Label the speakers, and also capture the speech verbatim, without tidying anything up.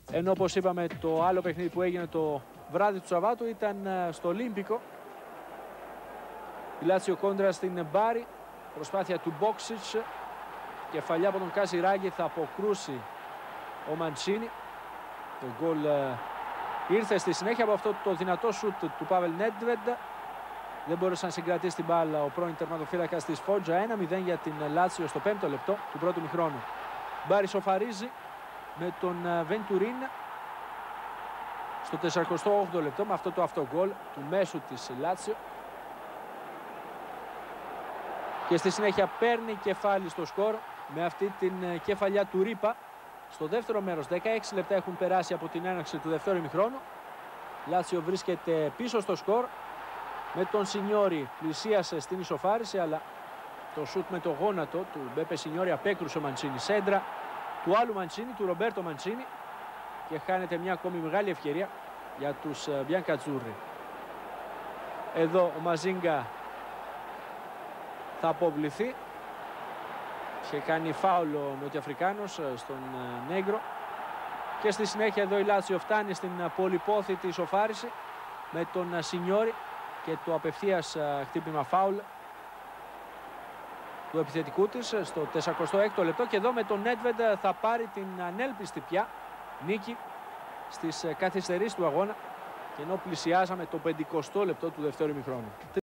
Speaker 1: Ενώ όπως είπαμε το άλλο παιχνίδι που έγινε το βράδυ του Σαββάτου ήταν στο Ολύμπικο. Η Λάτσιο κόντρα στην Μπάρι, προσπάθεια του Μπόξιτς, κεφαλιά από τον Καζιράγη, θα αποκρούσει ο Μαντσίνη. Το γκολ ήρθε στη συνέχεια από αυτό το δυνατό σουτ του Πάβελ Νέντβεντ. Δεν μπόρεσε να συγκρατήσει την μπάλα ο πρώην τερματοφύλακας της Φότζα. ένα μηδέν για την Λάτσιο στο πέμπτο λεπτό του πρώτου μηχρόνου. Μπάρι σοφαρίζει με τον Βεντουρίν στο τεσσαρακοστό όγδοο λεπτό με αυτό το αυτογκολ του μέσου της Λάτσιο. Και στη συνέχεια παίρνει κεφάλι στο σκορ με αυτή την κεφαλιά του Ρίπα. Στο δεύτερο μέρος, δεκαέξι λεπτά έχουν περάσει από την έναρξη του δεύτερου ημιχρόνου. Λάτσιο βρίσκεται πίσω στο σκορ. Με τον Σινιόρι πλησίασε στην ισοφάριση, αλλά το σουτ με το γόνατο του Μπέπε Σινιόρι απέκρουσε ο Μαντσίνη. Σέντρα του άλλου Μαντσίνη, του Ρομπέρτο Μαντσίνη, και χάνεται μια ακόμη μεγάλη ευκαιρία για τους Μπιανκατζούρι. Εδώ ο Μαζίνγκα θα αποβληθεί. Είχε κάνει φάουλ ο Νοτιοαφρικάνος στον Νέγκρο. Και στη συνέχεια εδώ η Λάτσιο φτάνει στην πολυπόθητη ισοφάριση με τον Σινιόρι και το απευθείας χτύπημα φάουλ του επιθετικού της στο τεσσαρακοστό έκτο λεπτό. Και εδώ με τον Νέντβεντ θα πάρει την ανέλπιστη πια νίκη στις καθυστερήσεις του αγώνα, και ενώ πλησιάζαμε το πενηκοστό λεπτό του δεύτερου ημιχρόνου.